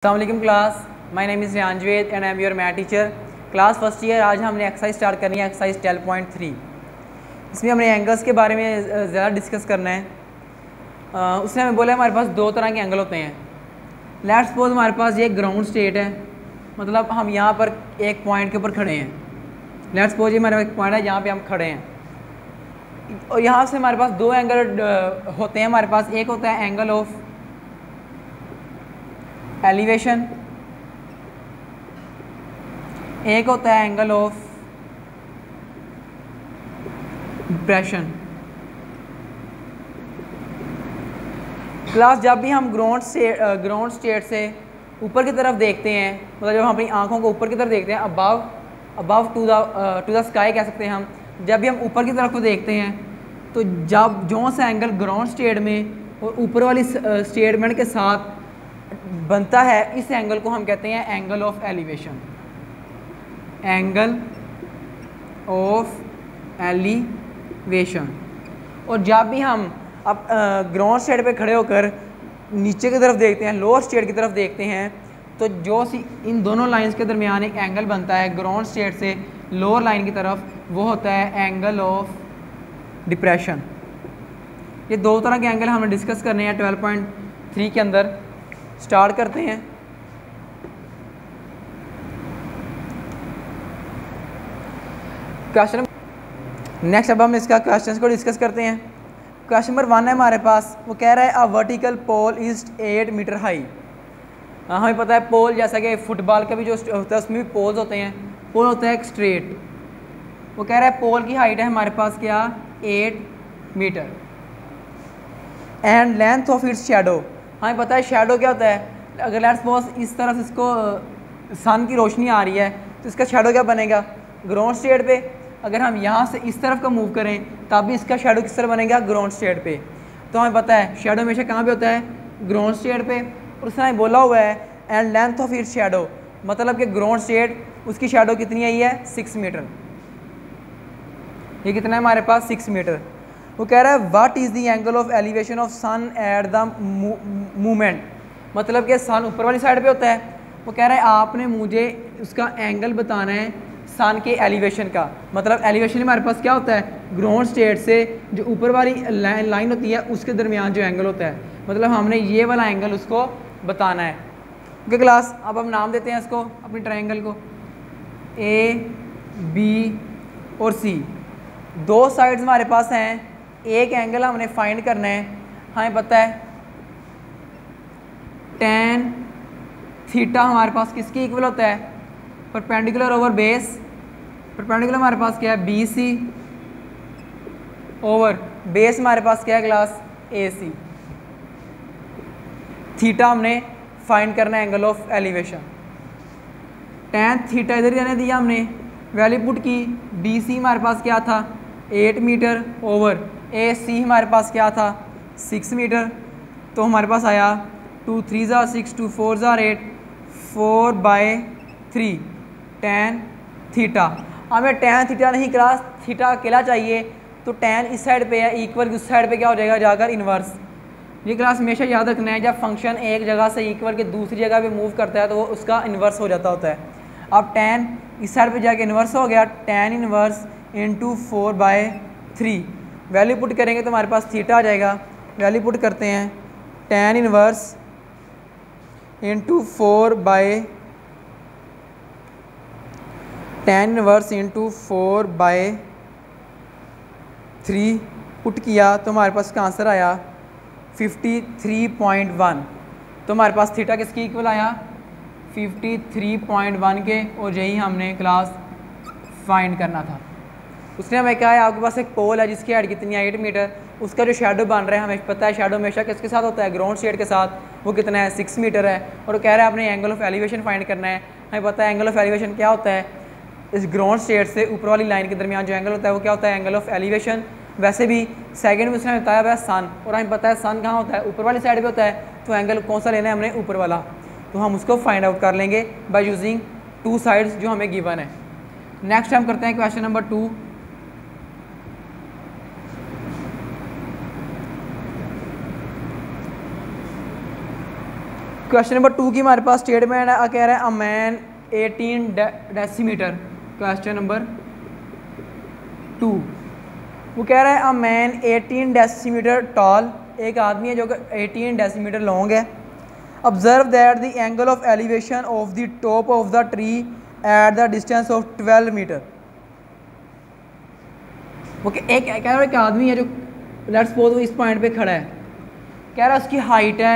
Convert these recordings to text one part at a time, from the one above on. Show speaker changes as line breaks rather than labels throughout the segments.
अस्सलामुअलैकुम class, my name is Riyan Javed and I am your math teacher. Class first year. आज हमने exercise start करनी है, एक्सरसाइज 12.3। इसमें हमने एंगल्स के बारे में ज़्यादा डिस्कस करना है। उसने हमें बोला हमारे पास दो तरह के एंगल होते हैं। लेट्स सपोज हमारे पास ये ग्राउंड स्टेट है, मतलब हम यहाँ पर एक पॉइंट के ऊपर खड़े हैं। लेट्स सपोज ये हमारे एक पॉइंट है, यहाँ पर हम खड़े हैं और यहाँ से हमारे पास दो एंगल होते हैं। हमारे पास एक होता है एंगल ऑफ एलिवेशन, एक होता है एंगल ऑफ डिप्रेशन। क्लास जब भी हम ग्राउंड स्टेट से ऊपर की तरफ देखते हैं, मतलब जब हम अपनी आंखों को ऊपर की तरफ देखते हैं, अबव टू द स्काई कह सकते हैं हम। जब भी हम ऊपर की तरफ को देखते हैं तो जब जो सा एंगल ग्राउंड स्टेट में और ऊपर वाली स्टेटमेंट के साथ बनता है, इस एंगल को हम कहते हैं angle of elevation. Angle of elevation. और जब भी हम अब ग्राउंड स्टेट पे खड़े होकर नीचे की तरफ देखते हैं, लोअर स्टेट की तरफ देखते हैं, तो जो सी इन दोनों लाइंस के दरमियान एक एंगल बनता है ग्राउंड स्टेट से लोअर लाइन की तरफ, वो होता है एंगल ऑफ डिप्रेशन। ये दो तरह के एंगल हमने डिस्कस करने हैं 12.3 के अंदर। स्टार्ट करते हैं। क्वेश्चन नेक्स्ट, अब हम इसका क्वेश्चंस को डिस्कस करते हैं। क्वेश्चन नंबर 1 है हमारे पास, वो कह रहा है a vertical pole is 8 metre high. हमें पता है पोल, जैसा कि फुटबॉल का भी जो होता है उसमें भी पोल्स होते हैं। पोल होता है एक स्ट्रेट। वो कह रहा है पोल की हाइट है हमारे पास क्या, 8 metre. And length of its shadow, हमें पता है शैडो क्या होता है। अगर लेट्स सपोज इस तरफ इसको सन की रोशनी आ रही है तो इसका शैडो क्या बनेगा ग्राउंड स्टेट पे। अगर हम यहाँ से इस तरफ का मूव करें तब भी इसका शैडो किस तरह बनेगा, ग्राउंड स्टेट पे। तो हमें पता है शैडो हमेशा कहाँ पे होता है, ग्राउंड स्टेट पे। और उसने बोला हुआ है and length of its shadow, मतलब कि ग्राउंड स्टेट उसकी शैडो कितनी आई है, 6 मीटर। ये कितना है हमारे पास, 6 मीटर। वो कह रहा है what is the angle of elevation of sun at the movement, मतलब कि सन ऊपर वाली साइड पे होता है। वो कह रहा है आपने मुझे उसका एंगल बताना है सन के एलिवेशन का। मतलब एलिवेशन हमारे पास क्या होता है, ग्राउंड स्टेट से जो ऊपर वाली लाइन होती है उसके दरमियान जो एंगल होता है, मतलब हमने ये वाला एंगल उसको बताना है। ओके क्लास, अब हम नाम देते हैं इसको अपनी ट्रायंगल को, ए बी और सी। दो साइड्स हमारे पास हैं, एक एंगल हमने फाइंड करना है। हमें पता है tan थीटा हमारे पास किसके इक्वल होता है, परपेंडिकुलर ओवर बेस। परपेंडिकुलर हमारे पास क्या है, BC ओवर बेस हमारे पास क्या है क्लास, AC। थीटा हमने फाइंड करना है angle of elevation. tan theta इधर जाने दिया हमने, वैल्यू पुट की। BC हमारे पास क्या था, 8 मीटर ओवर AC हमारे पास क्या था, 6 मीटर। तो हमारे पास आया 2 3 ज़ा 6 2 4 ज़ा 8 4/3 tan थीटा। हमें tan थीटा नहीं क्लास, थीटा अकेला चाहिए। तो tan इस साइड पे है, इक्वल उस साइड पे क्या हो जाएगा, जाकर इन्वर्स। ये क्लास हमेशा याद रखना है, जब फंक्शन एक जगह से इक्वल के दूसरी जगह पे मूव करता है तो वो उसका इन्वर्स हो जाता होता है। अब tan इस साइड पे जाके इन्वर्स हो गया, tan inverse into 4/3। Value put करेंगे तो हमारे पास थीटा आ जाएगा। वैल्यू पुट करते हैं, tan इन्वर्स इंटू 4/3 पुट किया तो हमारे पास इसका आंसर आया 53.1। तो हमारे पास थीटा किसकी इक्वल आया, 53.1 के। और यही हमने क्लास फाइंड करना था। उसने हमें कहा है आपके पास एक पोल है जिसकी हाइट कितनी है, 8 मीटर। उसका जो शैडो बन रहा है, हमें पता है शैडो हमेशा किसके साथ होता है, ग्राउंड स्टेट के साथ। वो कितना है, 6 मीटर है। और वो कह रहा है आपने एंगल ऑफ एलिवेशन फाइंड करना है। हमें पता है एंगल ऑफ एलिवेशन क्या होता है, इस ग्राउंड स्टेट से ऊपर वाली लाइन के दरमियान जो एंगल होता है वो क्या होता है, एंगल ऑफ एलिवेशन। वैसे भी सेकंड में उसने बताया हुआ है सन, और हमें पता है सन कहाँ होता है, ऊपर वाली साइड पे होता है। तो एंगल कौन सा लेना है हमने, ऊपर वाला। तो हम उसको फाइंड आउट कर लेंगे बाय यूजिंग 2 साइड्स जो हमें गिवन है। नेक्स्ट हम करते हैं क्वेश्चन नंबर 2। क्वेश्चन नंबर 2 की हमारे पास स्टेटमेंट है, कह रहा है a man 18 decimetre. Question number 2 वो कह रहा है अ मैन 18 डेसीमीटर टॉल, एक आदमी है जो कि 18 डेसीमीटर लॉन्ग है। Observe that the angle of elevation of the top of the tree at the distance of 12 metre. वो एक कह रहा है एक आदमी है जो लेट्स सपोज वो इस पॉइंट पे खड़ा है, कह रहा है उसकी हाइट है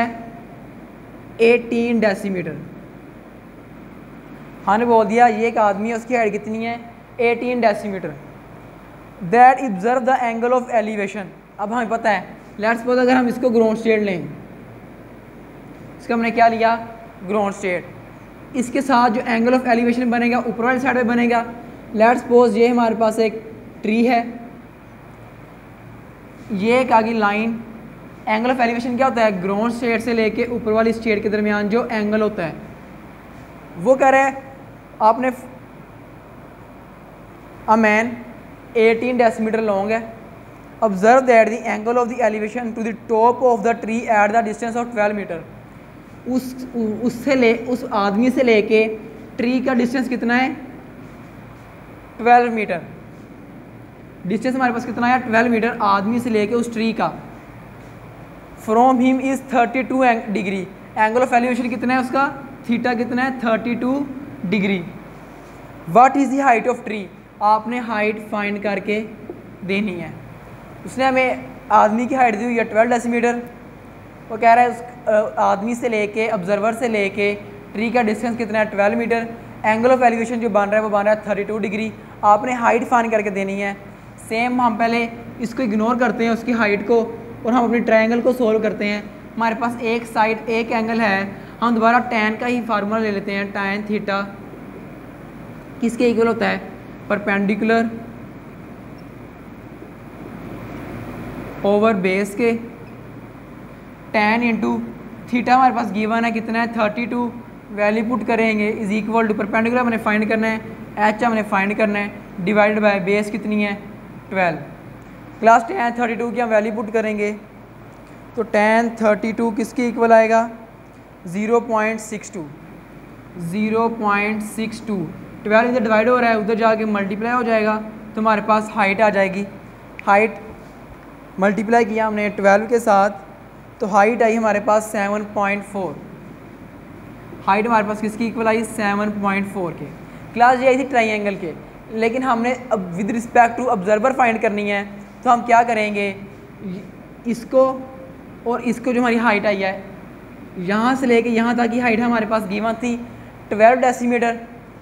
18 डेसीमीटर। हाँ ने बोल दिया ये एक आदमी है, उसकी हाइट कितनी है 18 decimetre. That observe the angle of elevation. अब हमें पता है लेट्स सपोज अगर हम इसको ग्राउंड स्टेट लें, इसका हमने क्या लिया ग्राउंड स्टेट, इसके साथ जो एंगल ऑफ एलिवेशन बनेगा ऊपर वाली साइड पे बनेगा। लेट्स सपोज ये हमारे पास एक ट्री है, ये एक आगे लाइन, एंगल ऑफ एलिवेशन क्या होता है ग्राउंड स्टेट से लेके ऊपर वाली स्टेट के दरमियान जो एंगल होता है वो कह रहे हैं आपने अ मैन 18 डेसीमीटर लॉन्ग है। Observe that the angle of the elevation to the top of the tree at the distance of 12 metre. उस आदमी से लेके ट्री का डिस्टेंस कितना है 12 मीटर। डिस्टेंस हमारे पास कितना है 12 मीटर आदमी से लेके उस ट्री का। From him is 32 degree. Angle of elevation कितना है उसका थीटा कितना है 32 degree. What is the height of tree, आपने हाइट फाइंड करके देनी है। उसने हमें आदमी की हाइट दी हुई है 12 डेसीमीटर। वो कह रहा है उस आदमी से लेके ऑब्जर्वर से लेके ट्री का डिस्टेंस कितना है 12 मीटर। एंगल ऑफ एलिवेशन जो बन रहा है वो बन रहा है 32 डिग्री। आपने हाइट फाइंड करके देनी है। सेम हम पहले इसको इग्नोर करते हैं उसकी हाइट को और हम अपनी ट्रायंगल को सोल्व करते हैं। हमारे पास एक साइड एक एंगल है, हम दोबारा tan का ही फार्मूला ले लेते हैं। tan थीटा किसके इक्वल होता है परपेंडिकुलर ओवर बेस के। tan इंटू थीटा हमारे पास गिवन है कितना है 32, वैल्यू पुट करेंगे इज इक्वल टू परपेंडिकुलर हमने फाइंड करना है, एच हमने फाइंड करना है, डिवाइडेड बाय बेस कितनी है 12। क्लास tan 32 की हम वैल्यू पुट करेंगे तो tan 32 किसके इक्वल आएगा 0.62। 0.62 12 इधर डिवाइड हो रहा है उधर जाके मल्टीप्लाई हो जाएगा तो हमारे पास हाइट आ जाएगी। हाइट मल्टीप्लाई किया हमने 12 के साथ तो हाइट आई हमारे पास 7.4। हाइट हमारे पास किसकी इक्वल आई 7.4 के। क्लास ये आई थी ट्राइंगल के, लेकिन हमने अब with respect to observer find करनी है तो हम क्या करेंगे इसको और इसको जो हमारी हाइट आई है यहाँ से लेके यहाँ तक की हाइट हमारे पास गिवन थी 12 डेसीमीटर।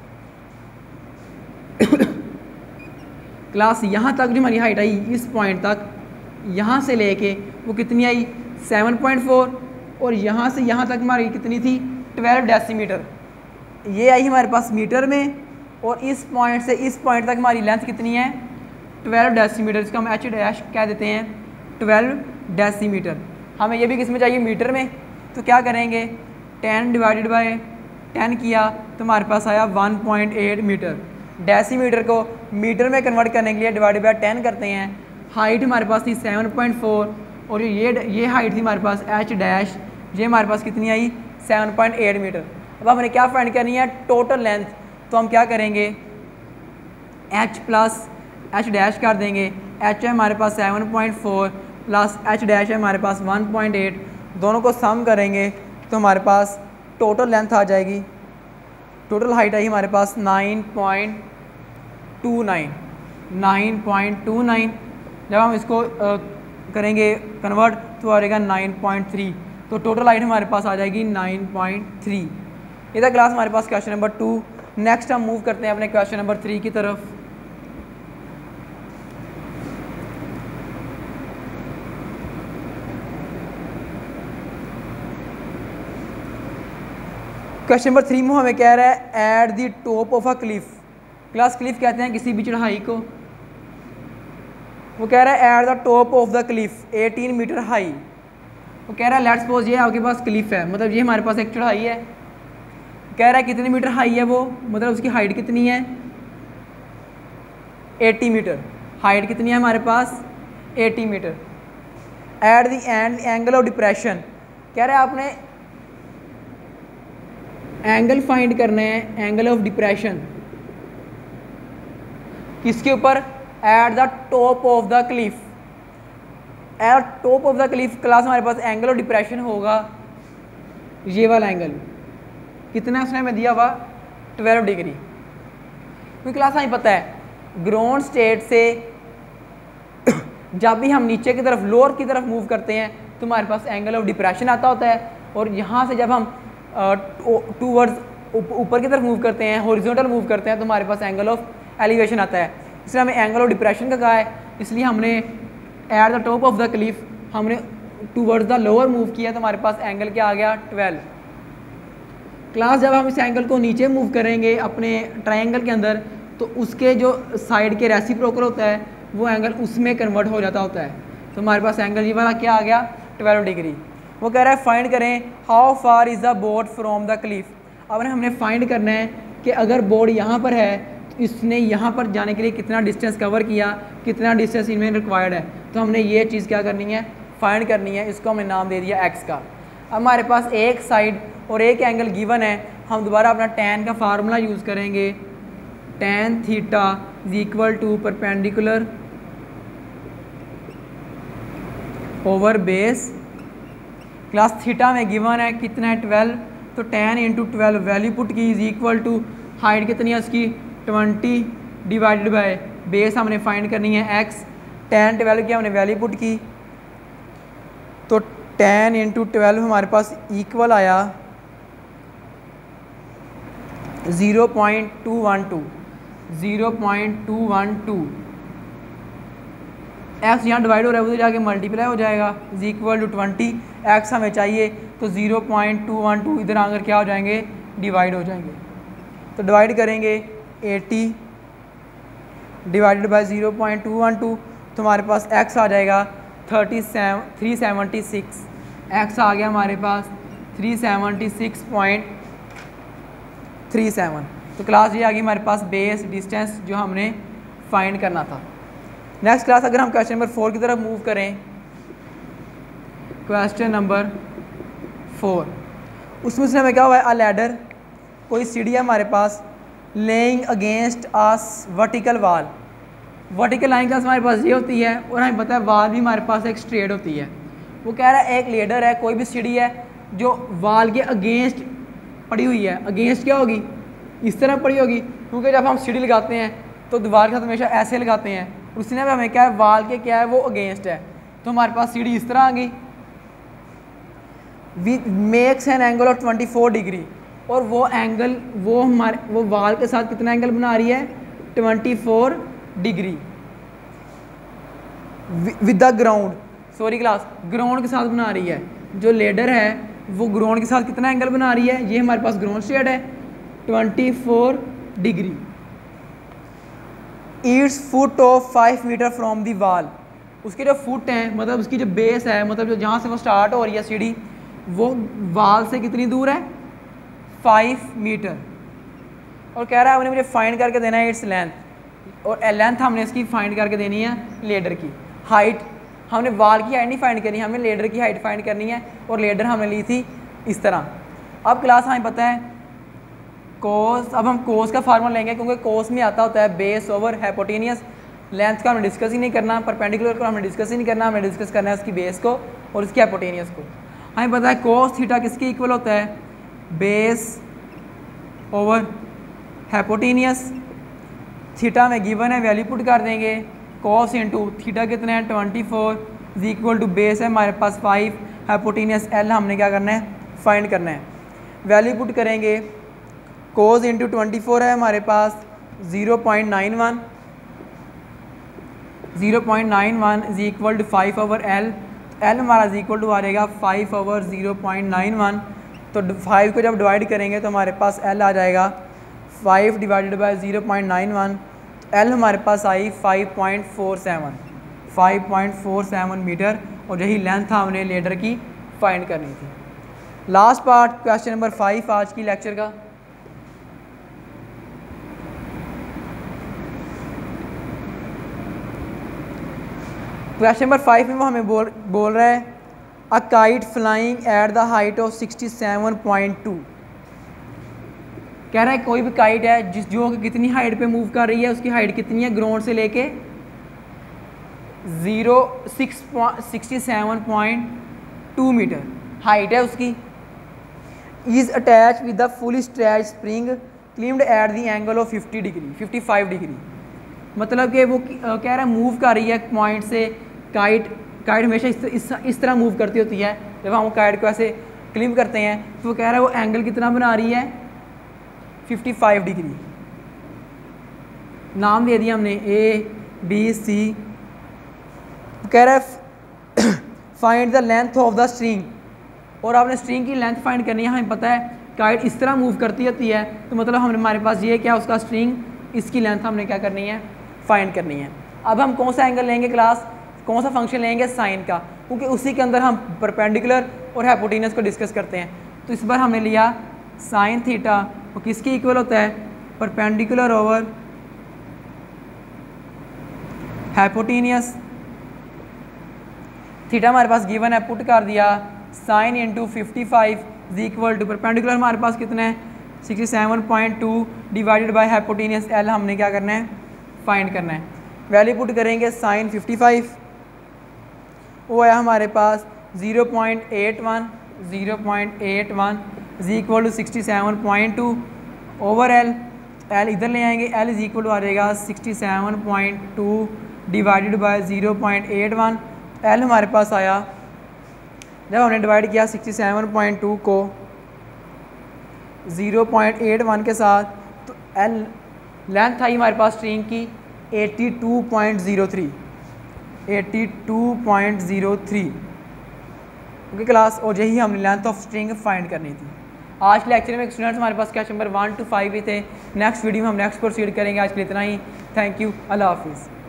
क्लास यहाँ तक जो हमारी हाइट आई इस पॉइंट तक यहाँ से लेके वो कितनी आई 7.4 और यहाँ से यहाँ तक हमारी कितनी थी 12 डेसीमीटर। ये आई हमारे पास मीटर में और इस पॉइंट से इस पॉइंट तक हमारी लेंथ कितनी है 12 डेसीमीटर। इसका हम एच डैश कह देते हैं 12 डेसीमीटर। हमें ये भी किस में चाहिए मीटर में, तो क्या करेंगे 10 डिवाइडेड बाय 10 किया तो हमारे पास आया 1.8 मीटर। डेसीमीटर को मीटर में कन्वर्ट करने के लिए डिवाइडेड बाय 10 करते हैं। हाइट हमारे पास थी 7.4 और ये हाइट थी हमारे पास एच डैश, ये हमारे पास कितनी आई 7.8 मीटर। अब हमने क्या फाइंड करनी है टोटल लेंथ, तो हम क्या करेंगे h प्लस एच डैश कर देंगे। h है हमारे पास 7.4 प्लस एच डैश है हमारे पास 1.8, दोनों को सम करेंगे तो हमारे पास टोटल लेंथ आ जाएगी। टोटल हाइट आई हमारे पास 9.29। जब हम इसको करेंगे कन्वर्ट तो आ जाएगा 9.3, तो टोटल हाइट हमारे पास आ जाएगी 9.3। ये था क्लास हमारे पास क्वेश्चन नंबर 2। नेक्स्ट हम मूव करते हैं अपने क्वेश्चन नंबर 3 की तरफ। क्वेश्चन नंबर 3 में हमें कह रहा है at the top of a cliff. Class cliff कहते हैं किसी भी चढ़ाई को। वो कह रहा है at the top of the cliff 18 metre high. वो कह रहा है लेट्स सपोज ये आपके पास क्लिफ है, मतलब ये हमारे पास एक चढ़ाई है। कह रहा है कितने मीटर हाई है वो, मतलब उसकी हाइट कितनी है 80 मीटर। हाइट कितनी है हमारे पास 80 metre. At the end angle of depression, कह रहा है आपने एंगल फाइंड करना है, एंगल ऑफ डिप्रेशन किसके ऊपर? At the top of the cliff. At top of the cliff class हमारे पास एंगल ऑफ डिप्रेशन होगा ये वाला एंगल। कितना उसने हमें दिया हुआ? 12 डिग्री। क्योंकि क्लास हमें पता है ग्राउंड स्टेट से जब भी हम नीचे की तरफ लोअर की तरफ मूव करते हैं तो हमारे पास एंगल ऑफ डिप्रेशन आता होता है, और यहाँ से जब हम टूवर्ड्स ऊपर की तरफ मूव करते हैं, हॉरिजॉन्टल मूव करते हैं, तो हमारे पास एंगल ऑफ एलिवेशन आता है। इसलिए हमें एंगल ऑफ डिप्रेशन का कहा है, इसलिए हमने at the top of the cliff हमने टूवर्ड्स द लोअर मूव किया, तो हमारे पास एंगल क्या आ गया? 12। क्लास जब हम इस एंगल को नीचे मूव करेंगे अपने ट्रायंगल के अंदर, तो उसके जो साइड के रेसिप्रोकल होता है वो एंगल उसमें कन्वर्ट हो जाता होता है, तो हमारे पास एंगल ये वाला क्या आ गया? 12 डिग्री। वो कह रहा है फाइंड करें how far is the board from the cliff. अब हमने फाइंड करना है कि अगर बोर्ड यहाँ पर है तो इसने यहाँ पर जाने के लिए कितना डिस्टेंस कवर किया, कितना डिस्टेंस इनमें रिक्वायर्ड है, तो हमने ये चीज़ क्या करनी है? फाइंड करनी है। इसको हमने नाम दे दिया एक्स का। अब हमारे पास एक साइड और एक एंगल गिवन है, हम दोबारा अपना टैन का फार्मूला यूज़ करेंगे। Tan theta is equal to perpendicular over base. Class theta में गिवन है कितना है? 12, तो टैन इंटू 12 वैल्यू पुट की इज इक्वल टू हाइट कितनी है उसकी? 20 डिवाइडेड बाय बेस हमने फाइंड करनी है एक्स। टैन 12 की हमने वैल्यू पुट की, तो टैन इंटू 12 हमारे पास इक्वल आया 0.212। 0.212 एक्स यहाँ डिवाइड हो रहा है उधर जाके मल्टीप्लाई हो जाएगा, इज इक्वल टू 20। एक्स हमें चाहिए तो 0.212 इधर आकर क्या हो जाएंगे? डिवाइड हो जाएंगे। तो डिवाइड करेंगे 80 डिवाइडेड बाय 0.212, तो हमारे पास एक्स आ जाएगा 376। एक्स आ गया हमारे पास 376.37। तो क्लास ये आ गई हमारे पास बेस डिस्टेंस जो हमने फाइंड करना था। नेक्स्ट क्लास अगर हम क्वेश्चन नंबर 4 की तरफ मूव करें, क्वेश्चन नंबर 4 उसमें से हमें क्या हुआ है? अ लैडर, कोई सीढ़ी है हमारे पास, laying against as vertical wall. Vertical line का हमारे पास ये होती है, और हमें पता है वाल भी हमारे पास एक स्ट्रेट होती है। वो कह रहा है एक लेडर है, कोई भी सीढ़ी है जो वाल के अगेंस्ट पड़ी हुई है। अगेंस्ट क्या होगी? इस तरह पड़ी होगी, क्योंकि जब हम सीढ़ी लगाते हैं तो दीवार के साथ हमेशा ऐसे लगाते हैं। उसने भी हमें क्या है? वाल के क्या है? वो अगेंस्ट है, तो हमारे पास सीढ़ी इस तरह आ गई। Makes an angle of 24 degree, और वो एंगल वो वाल के साथ कितना एंगल बना रही है? 24 degree with the ground. Sorry class, ground के साथ बना रही है। जो लेडर है वो ग्राउंड के साथ कितना एंगल बना रही है? ये हमारे पास ग्राउंड स्टेट है 24 degree. Its foot of 5 metre from the wall. उसके जो फुट हैं, मतलब उसकी जो बेस है, मतलब जो जहाँ से वो स्टार्ट हो रही है सीढ़ी, वो वाल से कितनी दूर है? 5 मीटर। और कह रहा है हमने मुझे फाइंड करके देना है इट्स लेंथ, और लेंथ हमने इसकी फाइंड करके देनी है लेडर की। हाइट हमने वाल की हाइट नहीं फाइंड करनी, हमें लेडर की हाइट फाइंड करनी है, और लेडर हमने ली थी इस तरह। अब क्लास हमें पता है कोस, अब हम कोस का फार्मूला लेंगे, क्योंकि कोस में आता होता है बेस ओवर हाइपोटेनियस। लेंथ का हमने डिस्कस ही नहीं करना, परपेंडिकुलर को हमने डिस्कस ही नहीं करना, हमें डिस्कस करना है उसकी बेस को और उसकी हाइपोटेनियस को। हमें पता है कोस थीटा किसके इक्वल होता है? Base over hypotenuse. थीटा में गिवन है, वैल्यू पुट कर देंगे। कॉस इंटू थीटा कितना है? 24 इज इक्वल टू बेस है हमारे पास 5, हाइपोटेनियस एल हमने क्या करना है? फाइंड करना है। वैल्यू पुट करेंगे, कोस इंटू 24 है हमारे पास 0.91, 0.91 is equal to 5 over L. L हमारा इज इक्वल टू आ जाएगा 5 ओवर 0.91। तो 5 को जब डिवाइड करेंगे तो हमारे पास एल आ जाएगा 5 डिवाइडेड बाय 0.91। एल हमारे पास आई 5.47 मीटर, और यही लेंथ था हमने लेडर की फाइंड करनी थी। लास्ट पार्ट क्वेश्चन नंबर 5 आज की लेक्चर का। क्वेश्चन नंबर 5 में वो हमें बोल रहा है a kite flying at the height of 67.2। कह रहा है कोई भी काइट है जो कि कितनी हाइट पे मूव कर रही है, उसकी हाइट कितनी है ग्राउंड से लेके 67.2 मीटर हाइट है उसकी। Is attach with the full stretch spring climbed at the angle of 50 degree 55 degree. मतलब कि वो कह रहा है मूव कर रही है पॉइंट से, काइट हमेशा इस तरह मूव करती होती है। जब हम काइट को ऐसे क्लिम करते हैं तो वो कह रहा है वो एंगल कितना बना रही है 55 डिग्री। नाम दे दिया हमने ए बी सी। कह रहा है find the length of the string, और आपने स्ट्रिंग की लेंथ फाइंड करनी है। हमें पता है काइट इस तरह मूव करती होती है, तो मतलब हमारे पास ये क्या उसका स्ट्रिंग, इसकी लेंथ हमने क्या करनी है फाइंड करनी है। अब हम कौन सा एंगल लेंगे क्लास, कौन सा फंक्शन लेंगे साइन का, क्योंकि उसी के अंदर हम परपेंडिकुलर और हाइपोटेन्यूस को डिस्कस करते हैं। तो इस बार हमने लिया साइन थीटा, वो किसके इक्वल होता है परपेंडिकुलर ओवर हाइपोटेन्यूस। थीटा हमारे पास गिवन है, पुट कर दिया sine into 55 is equal to perpendicular हमारे पास कितना है 67.2 डिवाइडेड बाय हाइपोटेन्यूस एल हमने क्या करना है फाइंड करना है। वैल्यू पुट करेंगे साइन 55 वो है हमारे पास 0.81 is equal to 67.2 over L इधर ले आएंगे, एल इज इक्वल टू आ जाएगा 67.2 डिवाइडेड बाय 0.81। एल हमारे पास आया, जब हमने डिवाइड किया 67.2 को 0.81 के साथ, तो एल लेंथ आई हमारे पास स्ट्रिंग की 82.03 ओके क्लास, और यही हमने लेंथ ऑफ स्ट्रिंग फाइंड करनी थी। आज लेक्चर में स्टूडेंट्स हमारे पास क्वेश्चन नंबर 1 to 5 ही थे। नेक्स्ट वीडियो में हम नेक्स्ट प्रोसीड करेंगे। आज के लिए इतना ही। थैंक यू, अल्लाह हाफिज़।